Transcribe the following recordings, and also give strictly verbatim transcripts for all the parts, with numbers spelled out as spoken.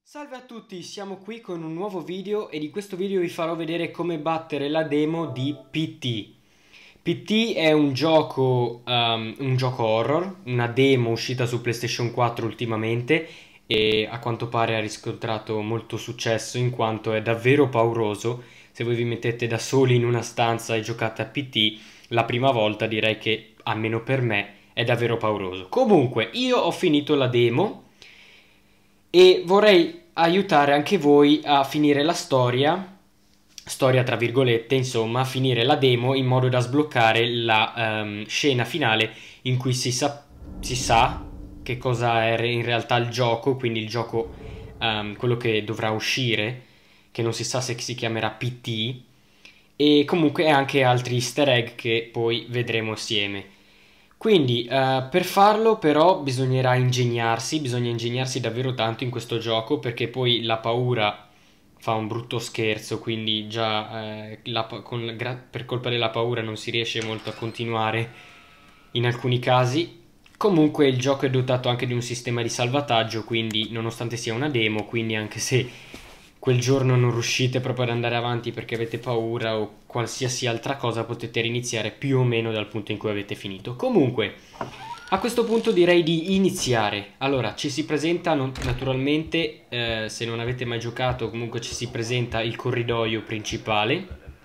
Salve a tutti, siamo qui con un nuovo video e di questo video vi farò vedere come battere la demo di P T. P T è un gioco, um, un gioco horror, una demo uscita su PlayStation quattro ultimamente e a quanto pare ha riscontrato molto successo in quanto è davvero pauroso. Se voi vi mettete da soli in una stanza e giocate a P T la prima volta, direi che, almeno per me, è davvero pauroso. Comunque, io ho finito la demo e vorrei aiutare anche voi a finire la storia, storia tra virgolette, insomma, a finire la demo in modo da sbloccare la um, scena finale in cui si sa, si sa che cosa è in realtà il gioco, quindi il gioco, um, quello che dovrà uscire, che non si sa se si chiamerà P T, e comunque anche altri easter egg che poi vedremo assieme. Quindi uh, per farlo però bisognerà ingegnarsi, bisogna ingegnarsi davvero tanto in questo gioco perché poi la paura fa un brutto scherzo, quindi già eh, la, con, per colpa della paura non si riesce molto a continuare in alcuni casi. Comunque il gioco è dotato anche di un sistema di salvataggio, quindi nonostante sia una demo, quindi anche se quel giorno non riuscite proprio ad andare avanti perché avete paura o qualsiasi altra cosa, potete riniziare più o meno dal punto in cui avete finito. Comunque, a questo punto direi di iniziare. Allora, ci si presenta non, naturalmente, eh, se non avete mai giocato, comunque ci si presenta il corridoio principale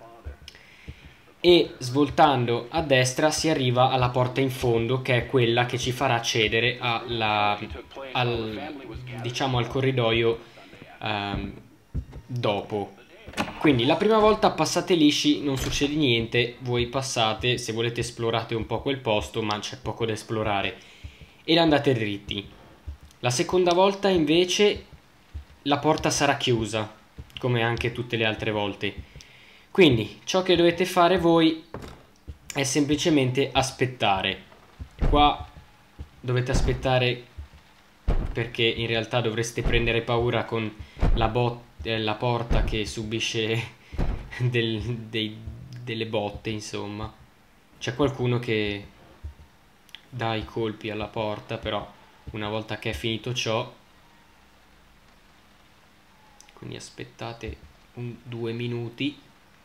e svoltando a destra si arriva alla porta in fondo, che è quella che ci farà accedere alla, al, diciamo, al corridoio um, dopo. Quindi la prima volta passate lisci, non succede niente, voi passate, se volete esplorate un po' quel posto, ma c'è poco da esplorare ed andate dritti. La seconda volta invece la porta sarà chiusa, come anche tutte le altre volte. Quindi ciò che dovete fare voi è semplicemente aspettare. Qua dovete aspettare perché in realtà dovreste prendere paura con la botta, la porta che subisce del, dei, delle botte, insomma. C'è qualcuno che dà i colpi alla porta, però una volta che è finito ciò, quindi aspettate un, due minuti.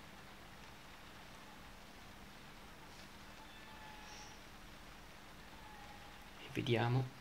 E vediamo.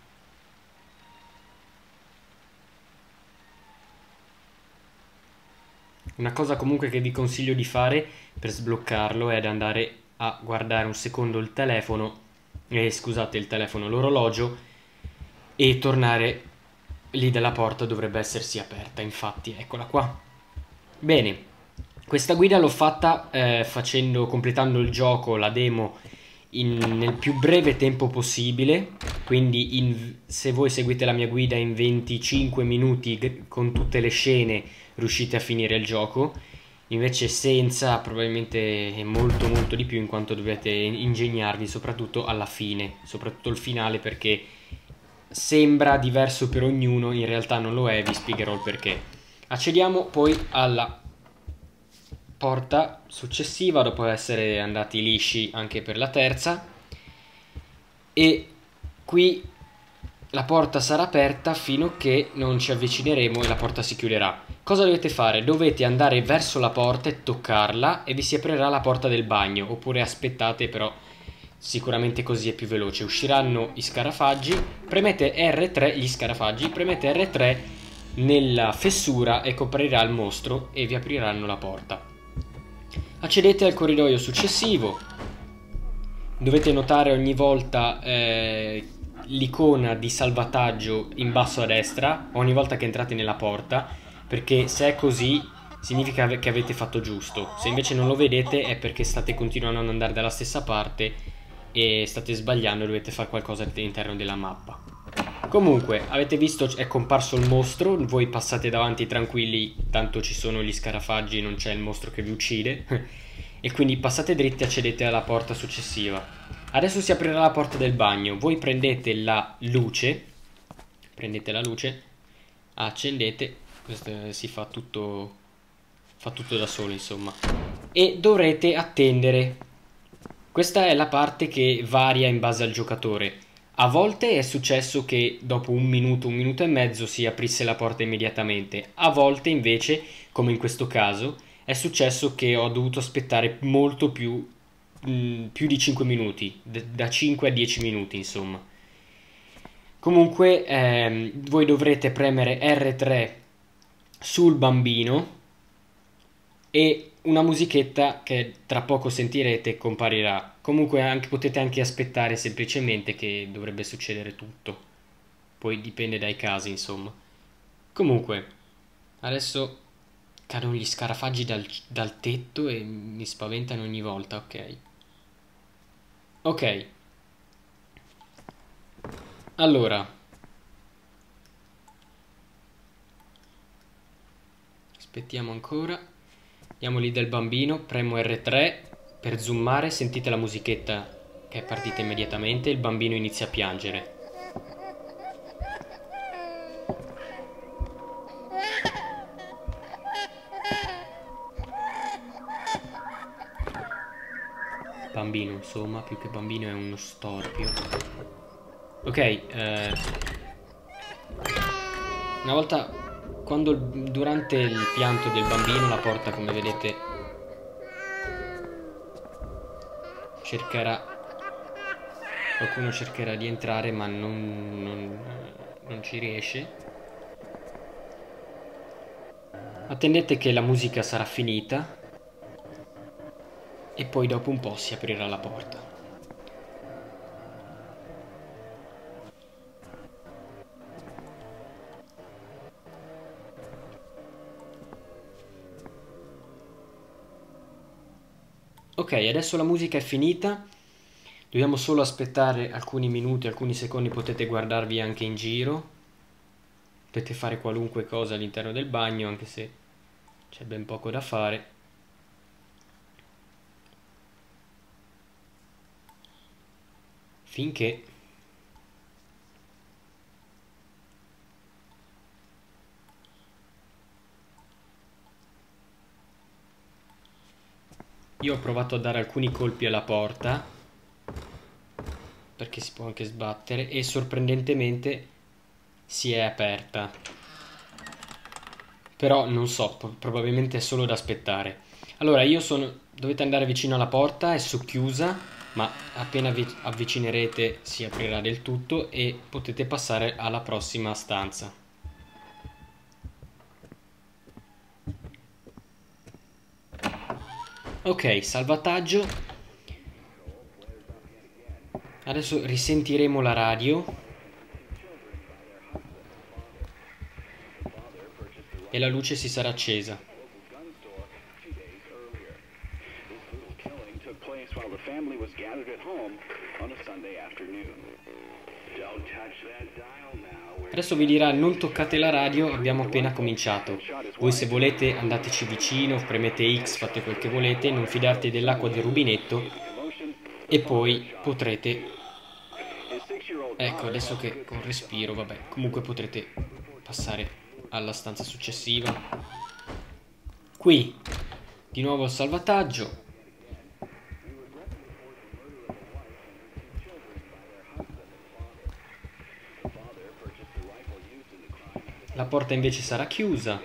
Una cosa comunque che vi consiglio di fare per sbloccarlo è ad andare a guardare un secondo il telefono, eh, scusate il telefono, l'orologio, e tornare lì dalla porta, dovrebbe essersi aperta, infatti eccola qua. Bene, questa guida l'ho fatta eh, facendo, completando il gioco, la demo, in, nel più breve tempo possibile, quindi in, se voi seguite la mia guida in venticinque minuti con tutte le scene riuscite a finire il gioco. Invece senza probabilmente è molto molto di più, in quanto dovete ingegnarvi soprattutto alla fine, soprattutto il finale, perché sembra diverso per ognuno, in realtà non lo è, vi spiegherò il perché. Accediamo poi alla porta successiva dopo essere andati lisci anche per la terza, e qui la porta sarà aperta fino a che non ci avvicineremo e la porta si chiuderà. Cosa dovete fare? Dovete andare verso la porta e toccarla e vi si aprirà la porta del bagno, oppure aspettate, però sicuramente così è più veloce. Usciranno i scarafaggi, premete R tre, gli scarafaggi, premete R tre nella fessura e coprirà il mostro e vi apriranno la porta. Accedete al corridoio successivo. Dovete notare ogni volta eh, l'icona di salvataggio in basso a destra ogni volta che entrate nella porta, perché se è così significa che avete fatto giusto. Se invece non lo vedete è perché state continuando ad andare dalla stessa parte e state sbagliando e dovete fare qualcosa all'interno della mappa. Comunque, avete visto, è comparso il mostro, voi passate davanti tranquilli, tanto ci sono gli scarafaggi, non c'è il mostro che vi uccide. E quindi passate dritti e accedete alla porta successiva. Adesso si aprirà la porta del bagno. Voi prendete la luce, prendete la luce, accendete, questo si fa tutto, fa tutto da solo, insomma, e dovrete attendere. Questa è la parte che varia in base al giocatore. A volte è successo che dopo un minuto, un minuto e mezzo si aprisse la porta immediatamente, a volte invece, come in questo caso, è successo che ho dovuto aspettare molto più, mh, più di cinque minuti, d- da cinque a dieci minuti insomma. Comunque ehm, voi dovrete premere erre tre sul bambino e una musichetta che tra poco sentirete comparirà. Comunque anche, potete anche aspettare semplicemente che dovrebbe succedere tutto. Poi dipende dai casi, insomma. Comunque, adesso cadono gli scarafaggi dal, dal tetto e mi spaventano ogni volta, ok. Ok. Allora, aspettiamo ancora. Andiamo lì del bambino, premo erre tre per zoomare, sentite la musichetta che è partita immediatamente, il bambino inizia a piangere. Bambino, insomma, più che bambino è uno storpio. Ok, eh, una volta, quando durante il pianto del bambino la porta, come vedete, cercherà, qualcuno cercherà di entrare ma non, non, non ci riesce. Attendete che la musica sarà finita e poi dopo un po' si aprirà la porta. Ok, adesso la musica è finita, dobbiamo solo aspettare alcuni minuti, alcuni secondi, potete guardarvi anche in giro, potete fare qualunque cosa all'interno del bagno, anche se c'è ben poco da fare. Finché io ho provato a dare alcuni colpi alla porta, perché si può anche sbattere, e sorprendentemente si è aperta. Però non so, probabilmente è solo da aspettare. Allora, io sono... dovete andare vicino alla porta, è socchiusa, ma appena vi avvicinerete si aprirà del tutto e potete passare alla prossima stanza. Ok, salvataggio. Adesso risentiremo la radio e la luce si sarà accesa. Adesso vi dirà non toccate la radio, abbiamo appena cominciato. Voi se volete andateci vicino, premete X, fate quel che volete, non fidarti dell'acqua del rubinetto e poi potrete... Ecco, adesso che con respiro, vabbè, comunque potrete passare alla stanza successiva. Qui, di nuovo il salvataggio. La porta invece sarà chiusa.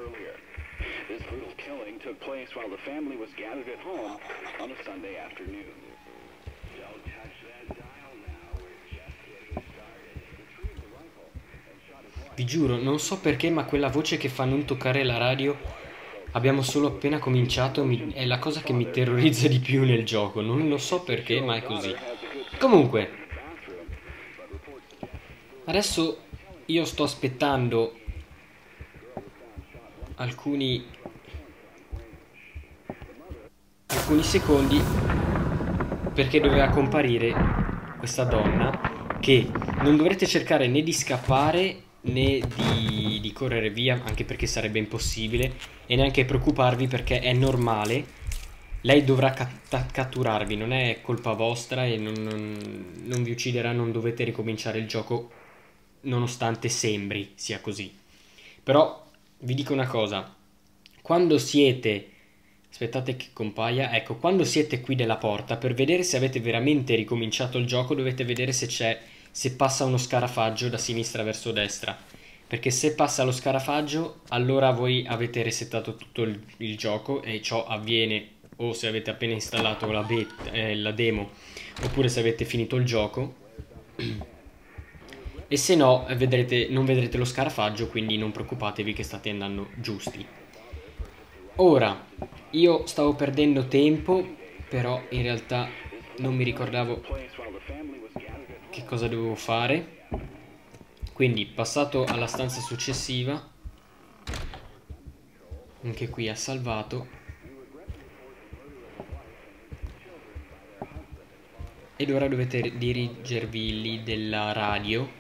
Vi giuro, non so perché, ma quella voce che fa non toccare la radio, abbiamo solo appena cominciato, mi, è la cosa che mi terrorizza di più nel gioco. Non lo so perché, ma è così. Comunque, adesso io sto aspettando alcuni alcuni secondi perché doveva comparire questa donna, che non dovrete cercare né di scappare né di, di correre via, anche perché sarebbe impossibile, e neanche preoccuparvi perché è normale. Lei dovrà cat catturarvi, non è colpa vostra e non, non, non vi ucciderà, non dovete ricominciare il gioco nonostante sembri sia così. Però vi dico una cosa, quando siete... aspettate che compaia, ecco, quando siete qui della porta, per vedere se avete veramente ricominciato il gioco dovete vedere se c'è, se passa uno scarafaggio da sinistra verso destra, perché se passa lo scarafaggio allora voi avete resettato tutto il, il gioco, e ciò avviene o se avete appena installato la, beta, eh, la demo, oppure se avete finito il gioco. E se no vedrete, non vedrete lo scarafaggio, quindi non preoccupatevi che state andando giusti. Ora, io stavo perdendo tempo, però in realtà non mi ricordavo che cosa dovevo fare. Quindi, passato alla stanza successiva, anche qui ha salvato. Ed ora dovete dirigervi lì della radio.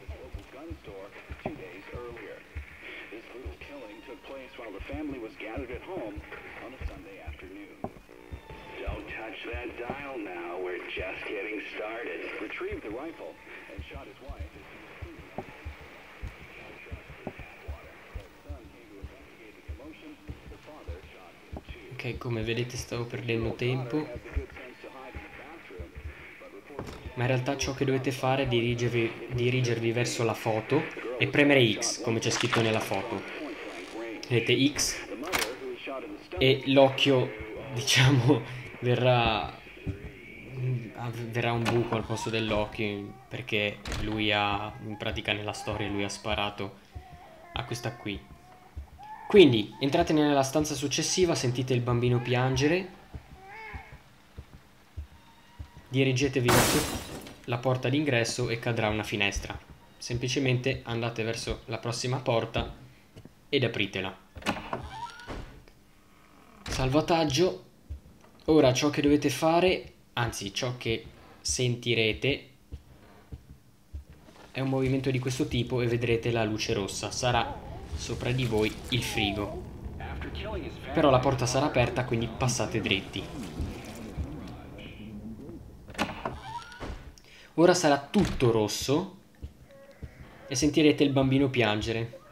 Ok, come vedete stavo perdendo tempo, ma in realtà ciò che dovete fare è dirigervi, dirigervi verso la foto e premere X, come c'è scritto nella foto. Vedete X e l'occhio, diciamo, verrà, verrà un buco al posto dell'occhio, perché lui ha, in pratica nella storia, lui ha sparato a questa qui. Quindi entrate nella stanza successiva, sentite il bambino piangere, dirigetevi verso la porta d'ingresso e cadrà una finestra. Semplicemente andate verso la prossima porta ed apritela. Salvataggio. Ora ciò che dovete fare, anzi ciò che sentirete, è un movimento di questo tipo e vedrete la luce rossa. Sarà sopra di voi il frigo, però la porta sarà aperta, quindi passate dritti. Ora sarà tutto rosso e sentirete il bambino piangere.